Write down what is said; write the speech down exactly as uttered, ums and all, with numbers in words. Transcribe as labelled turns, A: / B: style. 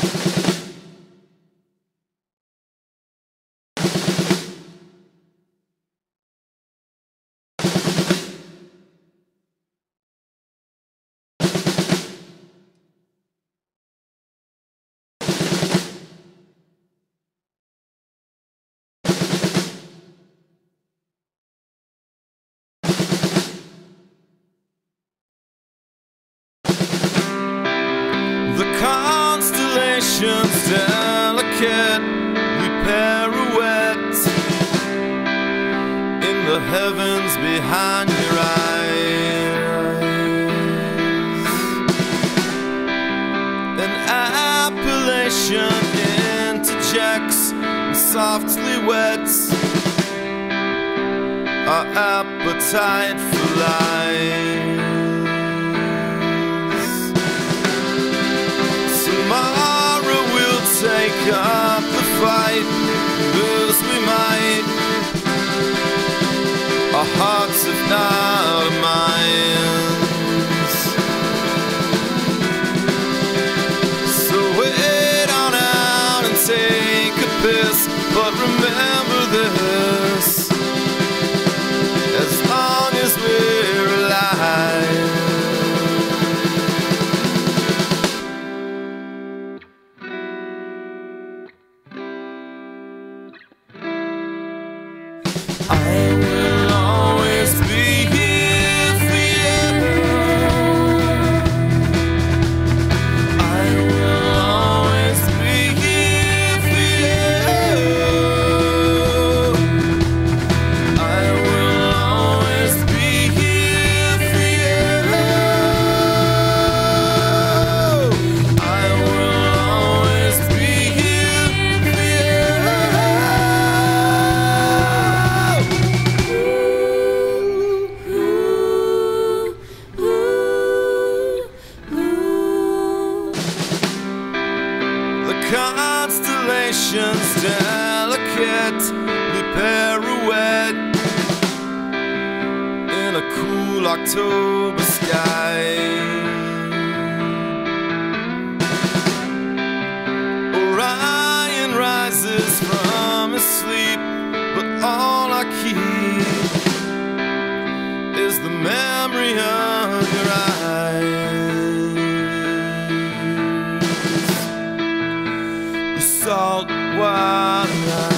A: Constellations delicately pirouette in the heavens behind your eyes. An appellation interjects and softly wets our appetite for life. Tomorrow we'll take up the fight, lose we might. Our hearts if not our minds. So wait on out and take a piss, but remember this: as long as we're alive, I will always be here for you. I will always be here for you. I will always be here for you. I will always be here for constellations delicately pirouette in a cool October sky. Orion rises from his sleep, but all I keep is the memory of your eyes. Salt water